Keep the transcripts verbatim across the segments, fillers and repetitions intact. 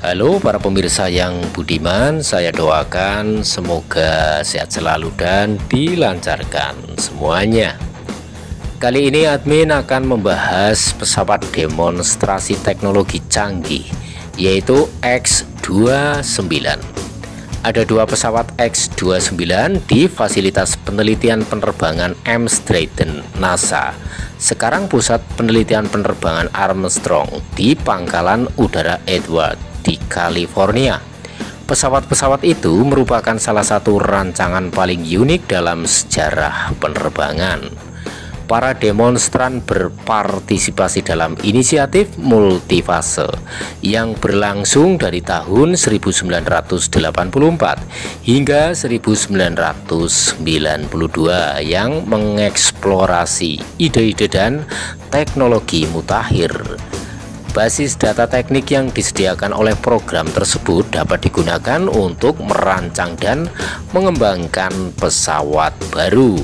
Halo para pemirsa yang budiman, saya doakan semoga sehat selalu dan dilancarkan semuanya. Kali ini admin akan membahas pesawat demonstrasi teknologi canggih, yaitu X dua puluh sembilan. Ada dua pesawat X dua puluh sembilan di fasilitas penelitian penerbangan Amstrad NASA. Sekarang pusat penelitian penerbangan Armstrong di Pangkalan Udara Edwards di California. Pesawat-pesawat itu merupakan salah satu rancangan paling unik dalam sejarah penerbangan. Para demonstran berpartisipasi dalam inisiatif multifase yang berlangsung dari tahun seribu sembilan ratus delapan puluh empat hingga seribu sembilan ratus sembilan puluh dua yang mengeksplorasi ide-ide dan teknologi mutakhir. Basis data teknik yang disediakan oleh program tersebut dapat digunakan untuk merancang dan mengembangkan pesawat baru.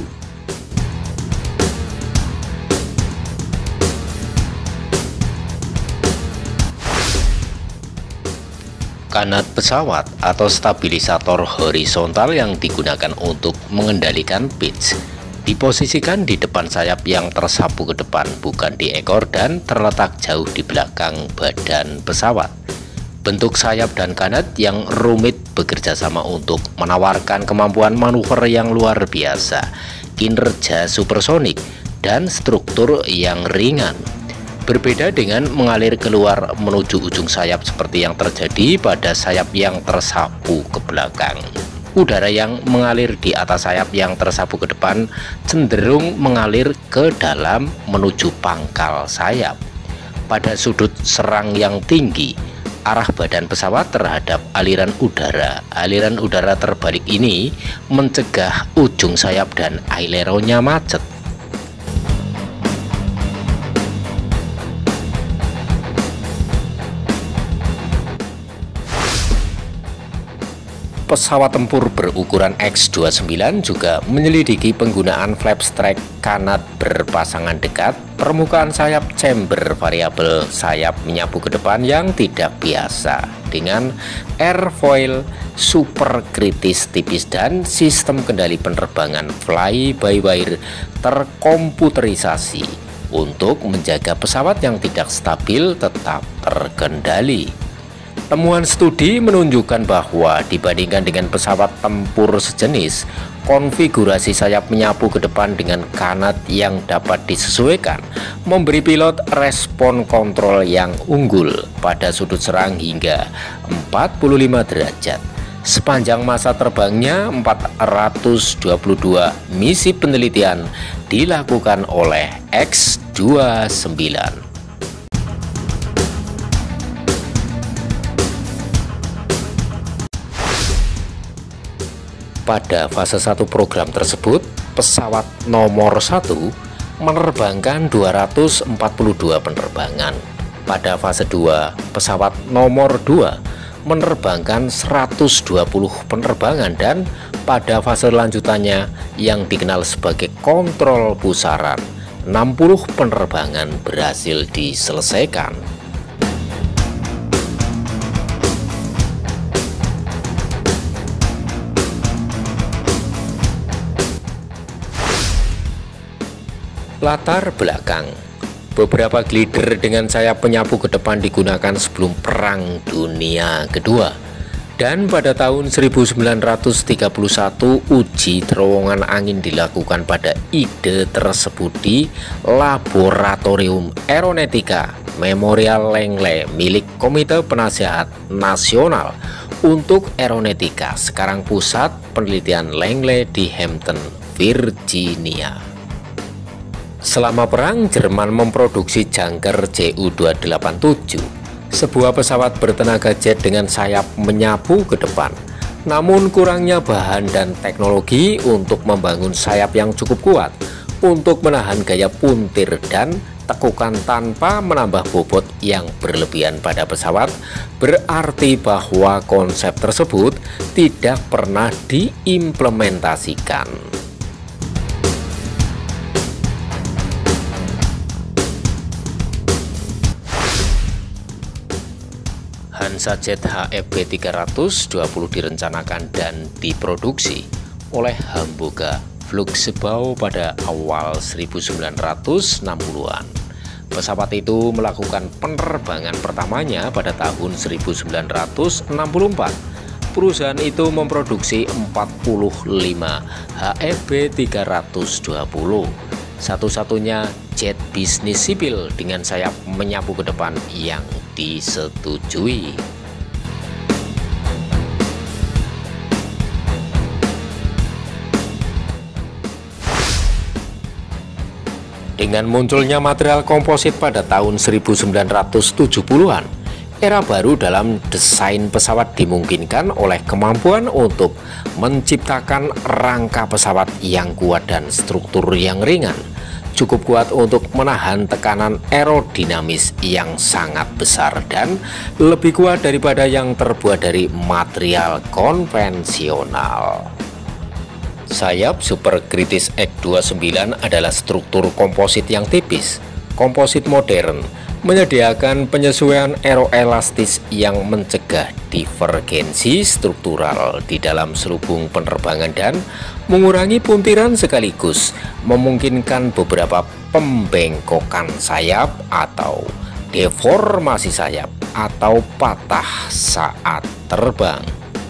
Kanat pesawat atau stabilisator horizontal yang digunakan untuk mengendalikan pitch diposisikan di depan sayap yang tersapu ke depan, bukan di ekor, dan terletak jauh di belakang badan pesawat. Bentuk sayap dan kanat yang rumit bekerja sama untuk menawarkan kemampuan manuver yang luar biasa, kinerja supersonik, dan struktur yang ringan. Berbeda dengan mengalir keluar menuju ujung sayap seperti yang terjadi pada sayap yang tersapu ke belakang. Udara yang mengalir di atas sayap yang tersapu ke depan cenderung mengalir ke dalam menuju pangkal sayap. Pada sudut serang yang tinggi, arah badan pesawat terhadap aliran udara. Aliran udara terbalik ini mencegah ujung sayap dan aileronnya macet. Pesawat tempur berukuran X dua puluh sembilan juga menyelidiki penggunaan flapstrap kanat berpasangan dekat, permukaan sayap chamber variabel sayap menyapu ke depan yang tidak biasa, dengan airfoil super kritis tipis dan sistem kendali penerbangan fly-by-wire terkomputerisasi untuk menjaga pesawat yang tidak stabil tetap terkendali. Temuan studi menunjukkan bahwa dibandingkan dengan pesawat tempur sejenis, konfigurasi sayap menyapu ke depan dengan kanat yang dapat disesuaikan memberi pilot respon kontrol yang unggul pada sudut serang hingga empat puluh lima derajat. Sepanjang masa terbangnya empat ratus dua puluh dua misi penelitian dilakukan oleh X dua puluh sembilan. Pada fase satu program tersebut, pesawat nomor satu menerbangkan dua ratus empat puluh dua penerbangan. Pada fase dua, pesawat nomor dua menerbangkan seratus dua puluh penerbangan, dan pada fase lanjutannya yang dikenal sebagai kontrol pusaran, enam puluh penerbangan berhasil diselesaikan. Latar belakang: beberapa glider dengan sayap penyapu ke depan digunakan sebelum Perang Dunia Kedua, dan pada tahun seribu sembilan ratus tiga puluh satu uji terowongan angin dilakukan pada ide tersebut di Laboratorium Aeronautica Memorial Langley milik Komite Penasehat Nasional untuk Aeronautica, sekarang Pusat Penelitian Langley di Hampton, Virginia. Selama perang, Jerman memproduksi Janker J U dua delapan tujuh, sebuah pesawat bertenaga jet dengan sayap menyapu ke depan. Namun kurangnya bahan dan teknologi untuk membangun sayap yang cukup kuat untuk menahan gaya puntir dan tekukan tanpa menambah bobot yang berlebihan pada pesawat, berarti bahwa konsep tersebut tidak pernah diimplementasikan. Hansajet H F B tiga ratus dua puluh direncanakan dan diproduksi oleh Hamburger Flugzeugbau pada awal seribu sembilan ratus enam puluhan. Pesawat itu melakukan penerbangan pertamanya pada tahun seribu sembilan ratus enam puluh empat. Perusahaan itu memproduksi empat puluh lima H F B tiga ratus dua puluh, satu-satunya jet bisnis sipil dengan sayap menyapu ke depan yang disetujui. Dengan munculnya material komposit pada tahun seribu sembilan ratus tujuh puluhan, era baru dalam desain pesawat dimungkinkan oleh kemampuan untuk menciptakan rangka pesawat yang kuat dan struktur yang ringan, cukup kuat untuk menahan tekanan aerodinamis yang sangat besar dan lebih kuat daripada yang terbuat dari material konvensional. Sayap Superkritis X dua puluh sembilan adalah struktur komposit yang tipis. Komposit modern menyediakan penyesuaian aeroelastis yang mencegah divergensi struktural di dalam selubung penerbangan dan mengurangi puntiran sekaligus memungkinkan beberapa pembengkokan sayap atau deformasi sayap atau patah saat terbang.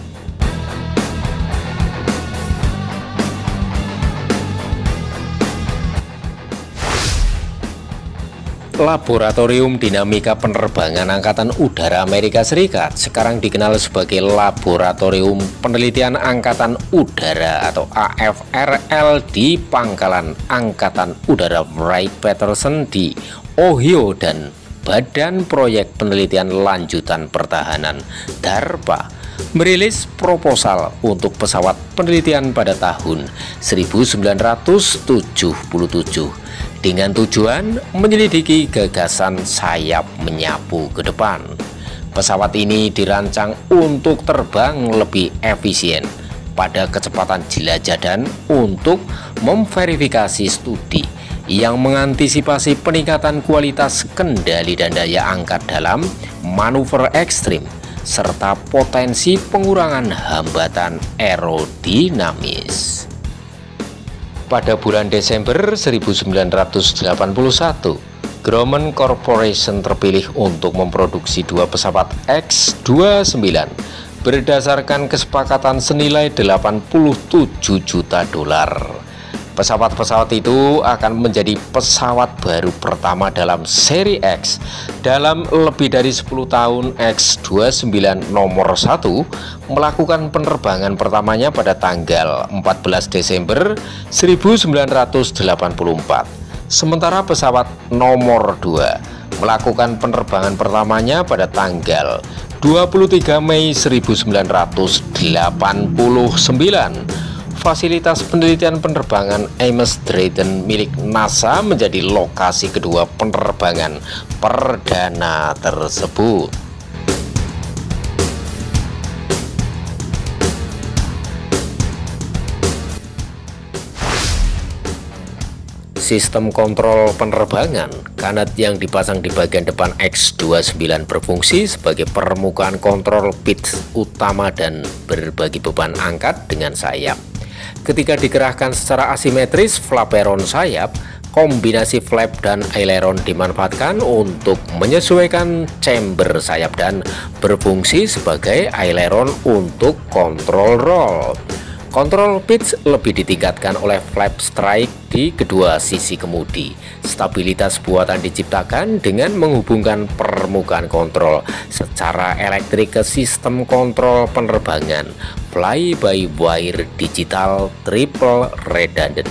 Laboratorium Dinamika Penerbangan Angkatan Udara Amerika Serikat, sekarang dikenal sebagai Laboratorium Penelitian Angkatan Udara atau A F R L di Pangkalan Angkatan Udara Wright-Patterson di Ohio dan Badan Proyek Penelitian Lanjutan Pertahanan DARPA merilis proposal untuk pesawat penelitian pada tahun seribu sembilan ratus tujuh puluh tujuh dengan tujuan menyelidiki gagasan sayap menyapu ke depan. Pesawat ini dirancang untuk terbang lebih efisien pada kecepatan jelajah dan untuk memverifikasi studi yang mengantisipasi peningkatan kualitas kendali dan daya angkat dalam manuver ekstrim serta potensi pengurangan hambatan aerodinamis. Pada bulan Desember seribu sembilan ratus delapan puluh satu, Grumman Corporation terpilih untuk memproduksi dua pesawat X dua puluh sembilan berdasarkan kesepakatan senilai delapan puluh tujuh juta dolar. Pesawat-pesawat itu akan menjadi pesawat baru pertama dalam seri X dalam lebih dari sepuluh tahun. X dua puluh sembilan nomor satu melakukan penerbangan pertamanya pada tanggal empat belas Desember seribu sembilan ratus delapan puluh empat. Sementara pesawat nomor dua melakukan penerbangan pertamanya pada tanggal dua puluh tiga Mei seribu sembilan ratus delapan puluh sembilan. Fasilitas penelitian penerbangan Ames Dryden milik NASA menjadi lokasi kedua penerbangan perdana tersebut. Sistem kontrol penerbangan kanat yang dipasang di bagian depan X dua puluh sembilan berfungsi sebagai permukaan kontrol pitch utama dan berbagi beban angkat dengan sayap. Ketika dikerahkan secara asimetris flaperon sayap, kombinasi flap dan aileron dimanfaatkan untuk menyesuaikan chamber sayap dan berfungsi sebagai aileron untuk kontrol roll. Kontrol pitch lebih ditingkatkan oleh flap strike di kedua sisi kemudi. Stabilitas buatan diciptakan dengan menghubungkan permukaan kontrol secara elektrik ke sistem kontrol penerbangan fly-by-wire digital triple redundant.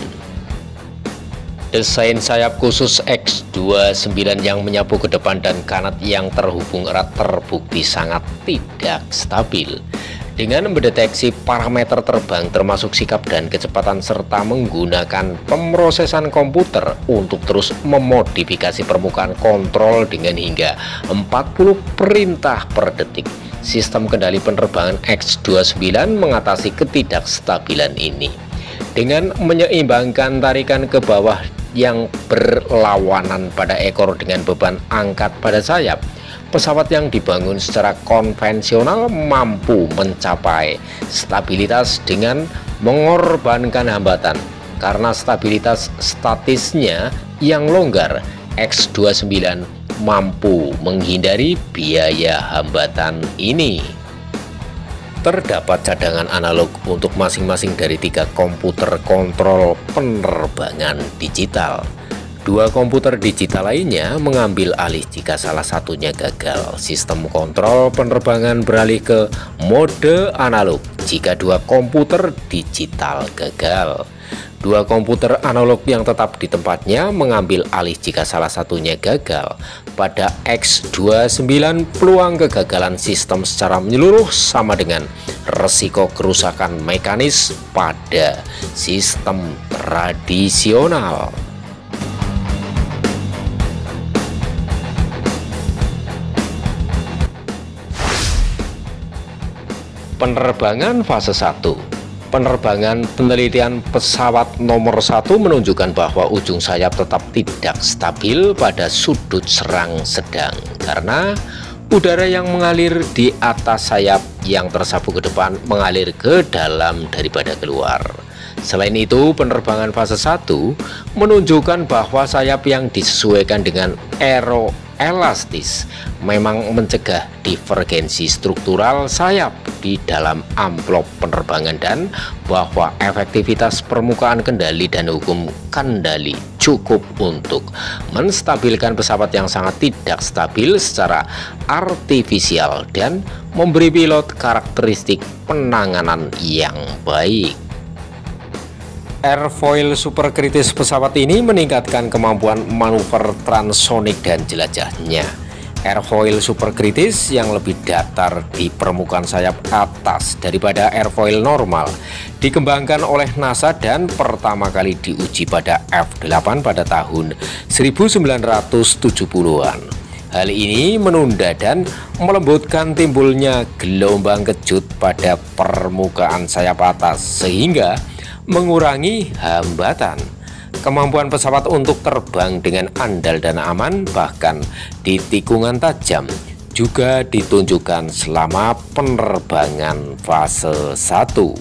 Desain sayap khusus X dua puluh sembilan yang menyapu ke depan dan kanat yang terhubung erat terbukti sangat tidak stabil. Dengan mendeteksi parameter terbang termasuk sikap dan kecepatan serta menggunakan pemrosesan komputer untuk terus memodifikasi permukaan kontrol dengan hingga empat puluh perintah per detik, sistem kendali penerbangan X dua puluh sembilan mengatasi ketidakstabilan ini dengan menyeimbangkan tarikan ke bawah yang berlawanan pada ekor dengan beban angkat pada sayap. pesawat yang dibangun secara konvensional mampu mencapai stabilitas dengan mengorbankan hambatan. Karena stabilitas statisnya yang longgar, X dua puluh sembilan mampu menghindari biaya hambatan ini. Terdapat cadangan analog untuk masing-masing dari tiga komputer kontrol penerbangan digital. Dua komputer digital lainnya mengambil alih jika salah satunya gagal. Sistem kontrol penerbangan beralih ke mode analog jika dua komputer digital gagal. Dua komputer analog yang tetap di tempatnya mengambil alih jika salah satunya gagal. Pada X dua puluh sembilan, peluang kegagalan sistem secara menyeluruh sama dengan resiko kerusakan mekanis pada sistem tradisional. Penerbangan fase satu. Penerbangan penelitian pesawat nomor satu menunjukkan bahwa ujung sayap tetap tidak stabil pada sudut serang sedang karena udara yang mengalir di atas sayap yang tersapu ke depan mengalir ke dalam daripada keluar. Selain itu, penerbangan fase satu menunjukkan bahwa sayap yang disesuaikan dengan aeroelastis memang mencegah divergensi struktural sayap di dalam amplop penerbangan dan bahwa efektivitas permukaan kendali dan hukum kendali cukup untuk menstabilkan pesawat yang sangat tidak stabil secara artifisial dan memberi pilot karakteristik penanganan yang baik. Airfoil superkritis pesawat ini meningkatkan kemampuan manuver transsonik dan jelajahnya. Airfoil superkritis yang lebih datar di permukaan sayap atas daripada airfoil normal dikembangkan oleh NASA dan pertama kali diuji pada F delapan pada tahun seribu sembilan ratus tujuh puluhan. Hal ini menunda dan melembutkan timbulnya gelombang kejut pada permukaan sayap atas sehingga mengurangi hambatan. Kemampuan pesawat untuk terbang dengan andal dan aman bahkan di tikungan tajam juga ditunjukkan selama penerbangan fase satu.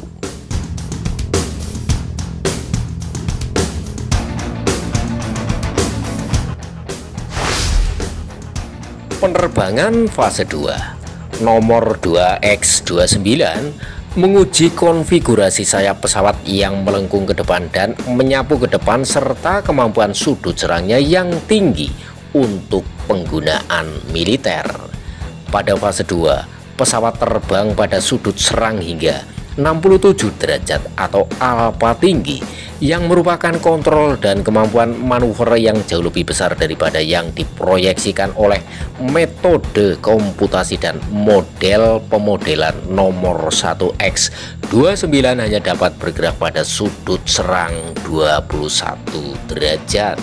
Penerbangan fase dua. Nomor dua X dua puluh sembilan menguji konfigurasi sayap pesawat yang melengkung ke depan dan menyapu ke depan serta kemampuan sudut serangnya yang tinggi untuk penggunaan militer. Pada fase dua, pesawat terbang pada sudut serang hingga enam puluh tujuh derajat atau alfa tinggi yang merupakan kontrol dan kemampuan manuver yang jauh lebih besar daripada yang diproyeksikan oleh metode komputasi dan model pemodelan nomor satu X dua puluh sembilan hanya dapat bergerak pada sudut serang dua puluh satu derajat.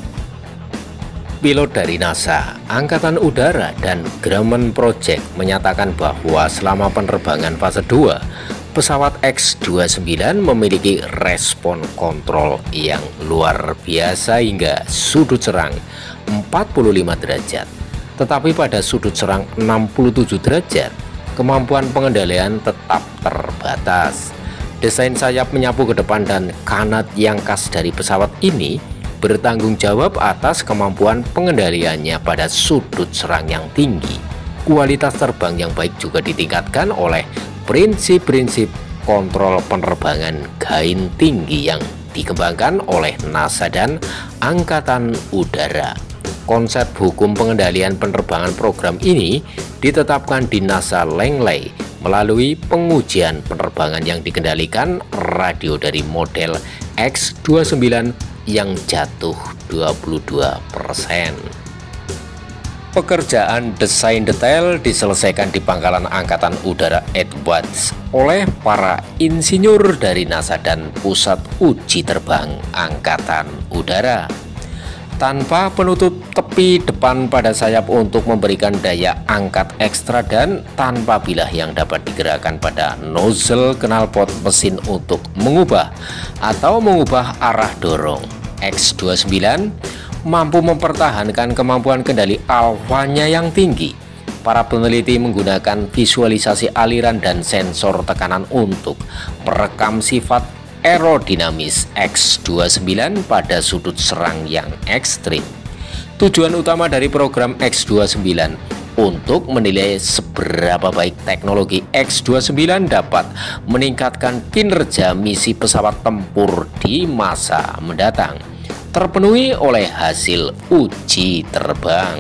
Pilot dari NASA, Angkatan Udara, dan Grumman Project menyatakan bahwa selama penerbangan fase dua, pesawat X dua puluh sembilan memiliki respon kontrol yang luar biasa hingga sudut serang empat puluh lima derajat. Tetapi pada sudut serang enam puluh tujuh derajat, kemampuan pengendalian tetap terbatas. Desain sayap menyapu ke depan dan kanat yang khas dari pesawat ini bertanggung jawab atas kemampuan pengendaliannya pada sudut serang yang tinggi. Kualitas terbang yang baik juga ditingkatkan oleh prinsip-prinsip kontrol penerbangan gain tinggi yang dikembangkan oleh NASA dan Angkatan Udara. Konsep hukum pengendalian penerbangan program ini ditetapkan di NASA Langley melalui pengujian penerbangan yang dikendalikan radio dari model X dua puluh sembilan yang jatuh dua puluh dua persen. Pekerjaan desain detail diselesaikan di Pangkalan Angkatan Udara Edwards oleh para insinyur dari NASA dan Pusat Uji Terbang Angkatan Udara. Tanpa penutup tepi depan pada sayap untuk memberikan daya angkat ekstra dan tanpa bilah yang dapat digerakkan pada nozzle knalpot mesin untuk mengubah atau mengubah arah dorong, X dua puluh sembilan mampu mempertahankan kemampuan kendali alfanya yang tinggi Para peneliti menggunakan visualisasi aliran dan sensor tekanan untuk merekam sifat aerodinamis X dua puluh sembilan pada sudut serang yang ekstrim. Tujuan utama dari program X dua puluh sembilan untuk menilai seberapa baik teknologi X dua puluh sembilan dapat meningkatkan kinerja misi pesawat tempur di masa mendatang, terpenuhi oleh hasil uji terbang.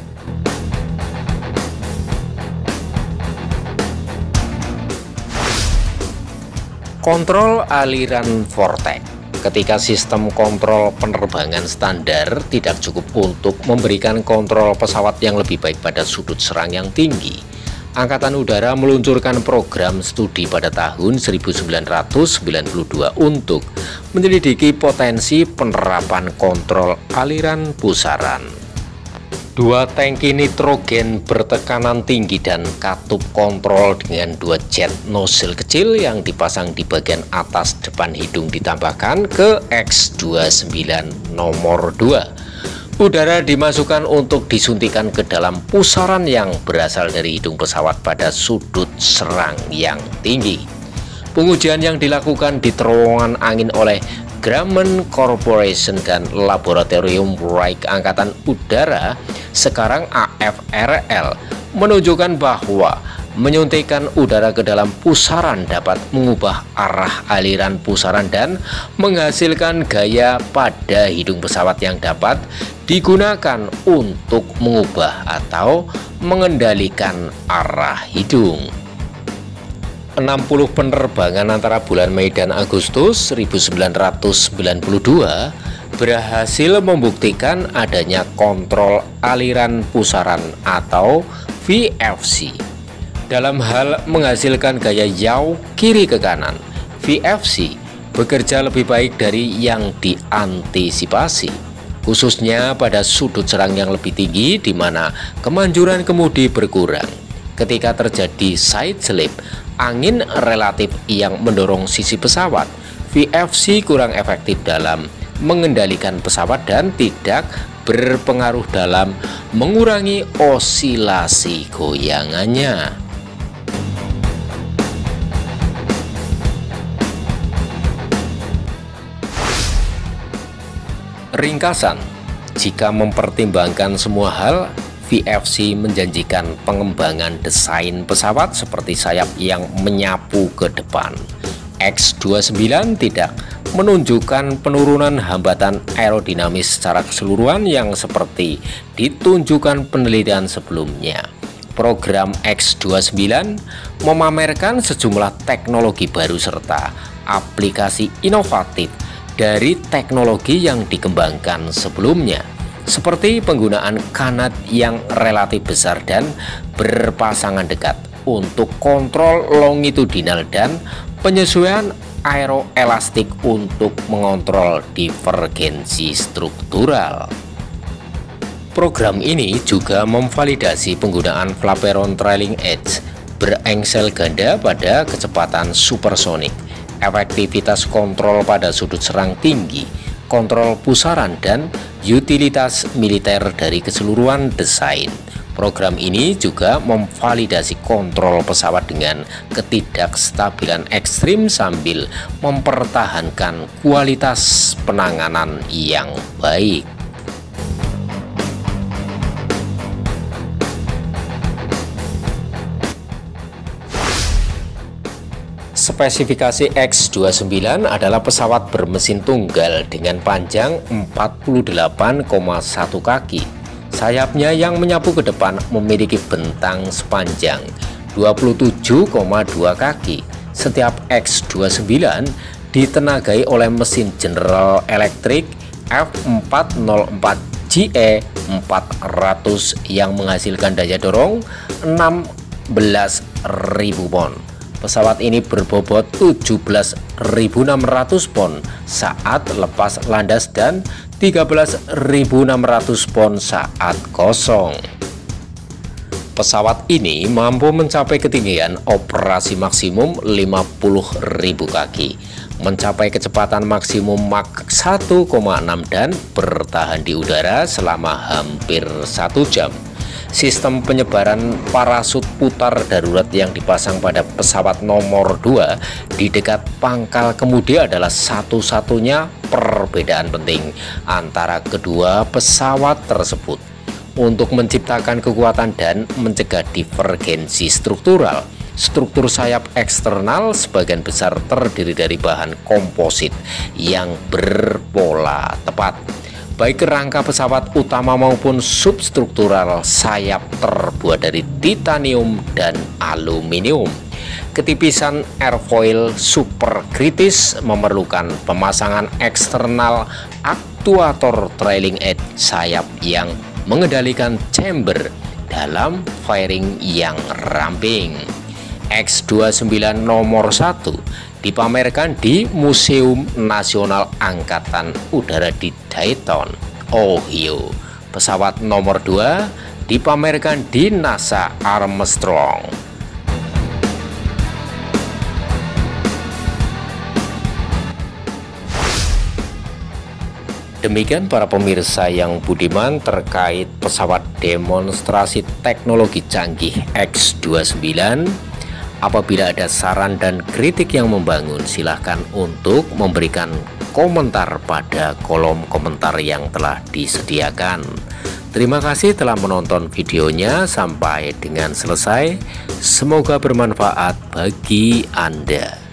Kontrol aliran vortex. Ketika sistem kontrol penerbangan standar tidak cukup untuk memberikan kontrol pesawat yang lebih baik pada sudut serang yang tinggi, Angkatan Udara meluncurkan program studi pada tahun seribu sembilan ratus sembilan puluh dua untuk menyelidiki potensi penerapan kontrol aliran pusaran. Dua tangki nitrogen bertekanan tinggi dan katup kontrol dengan dua jet nozzle kecil yang dipasang di bagian atas depan hidung ditambahkan ke X dua puluh sembilan nomor dua. Udara dimasukkan untuk disuntikan ke dalam pusaran yang berasal dari hidung pesawat pada sudut serang yang tinggi. Pengujian yang dilakukan di terowongan angin oleh Grumman Corporation dan Laboratorium Wright Angkatan Udara, sekarang A F R L, menunjukkan bahwa menyuntikkan udara ke dalam pusaran dapat mengubah arah aliran pusaran dan menghasilkan gaya pada hidung pesawat yang dapat digunakan untuk mengubah atau mengendalikan arah hidung. enam puluh penerbangan antara bulan Mei dan Agustus seribu sembilan ratus sembilan puluh dua berhasil membuktikan adanya kontrol aliran pusaran atau V F C. Dalam hal menghasilkan gaya yaw kiri ke kanan, V F C bekerja lebih baik dari yang diantisipasi, khususnya pada sudut serang yang lebih tinggi di mana kemanjuran kemudi berkurang. Ketika terjadi side slip, angin relatif yang mendorong sisi pesawat, V F C kurang efektif dalam mengendalikan pesawat dan tidak berpengaruh dalam mengurangi osilasi goyangannya. Ringkasan, jika mempertimbangkan semua hal, V F C menjanjikan pengembangan desain pesawat seperti sayap yang menyapu ke depan. X dua puluh sembilan tidak menunjukkan penurunan hambatan aerodinamis secara keseluruhan yang seperti ditunjukkan penelitian sebelumnya. Program X dua puluh sembilan memamerkan sejumlah teknologi baru serta aplikasi inovatif dari teknologi yang dikembangkan sebelumnya, seperti penggunaan kanat yang relatif besar dan berpasangan dekat untuk kontrol longitudinal dan penyesuaian aeroelastik untuk mengontrol divergensi struktural. Program ini juga memvalidasi penggunaan flaperon trailing edge berengsel ganda pada kecepatan supersonik, efektivitas kontrol pada sudut serang tinggi, kontrol pusaran, dan utilitas militer dari keseluruhan desain. Program ini juga memvalidasi kontrol pesawat dengan ketidakstabilan ekstrim sambil mempertahankan kualitas penanganan yang baik. Spesifikasi X dua puluh sembilan adalah pesawat bermesin tunggal dengan panjang empat puluh delapan koma satu kaki. Sayapnya yang menyapu ke depan memiliki bentang sepanjang dua puluh tujuh koma dua kaki. Setiap X dua puluh sembilan ditenagai oleh mesin General Electric F empat nol empat G E empat ratus yang menghasilkan daya dorong enam belas ribu pon. Pesawat ini berbobot tujuh belas ribu enam ratus pon saat lepas landas dan tiga belas ribu enam ratus pon saat kosong. Pesawat ini mampu mencapai ketinggian operasi maksimum lima puluh ribu kaki, mencapai kecepatan maksimum Mach satu koma enam dan bertahan di udara selama hampir satu jam. Sistem penyebaran parasut putar darurat yang dipasang pada pesawat nomor dua di dekat pangkal kemudi adalah satu-satunya perbedaan penting antara kedua pesawat tersebut. Untuk menciptakan kekuatan dan mencegah divergensi struktural, struktur sayap eksternal sebagian besar terdiri dari bahan komposit yang berpola tepat. Baik rangka pesawat utama maupun substruktural sayap terbuat dari titanium dan aluminium. Ketipisan airfoil super kritis memerlukan pemasangan eksternal aktuator trailing edge sayap yang mengendalikan chamber dalam firing yang ramping. X dua puluh sembilan nomor satu dipamerkan di Museum Nasional Angkatan Udara di Dayton, Ohio. Pesawat nomor dua dipamerkan di NASA Armstrong. Demikian para pemirsa yang budiman terkait pesawat demonstrasi teknologi canggih X dua puluh sembilan. Apabila ada saran dan kritik yang membangun, silahkan untuk memberikan komentar pada kolom komentar yang telah disediakan. Terima kasih telah menonton videonya sampai dengan selesai. Semoga bermanfaat bagi Anda.